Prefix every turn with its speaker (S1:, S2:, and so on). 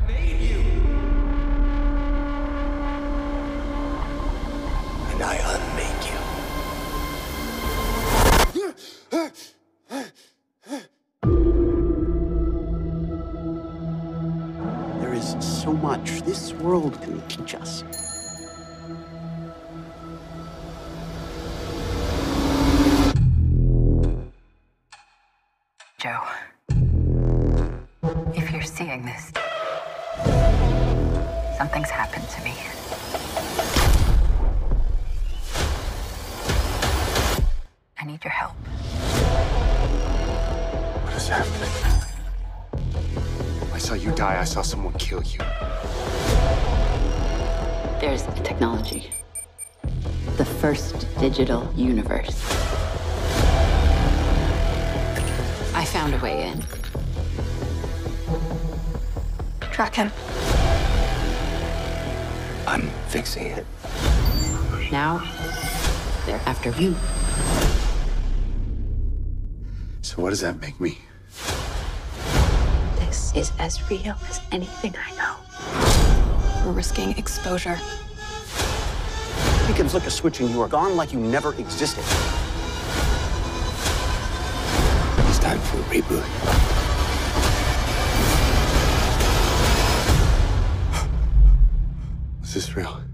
S1: made you. And I unmake you.
S2: There is so much this world can teach us.
S3: Joe, if you're seeing this, something's happened to me. I need your help.
S4: What is happening? I saw you die. I saw someone kill you.
S5: There's a technology. The first digital universe. I found a way in.
S3: Track him.
S1: I'm fixing it.
S5: Now, they're after you.
S4: So what does that make me?
S5: This is as real as anything I know.
S3: We're risking exposure.
S2: You can flick a switch and you are gone like you never existed.
S1: It's time for a reboot.
S4: Is this real?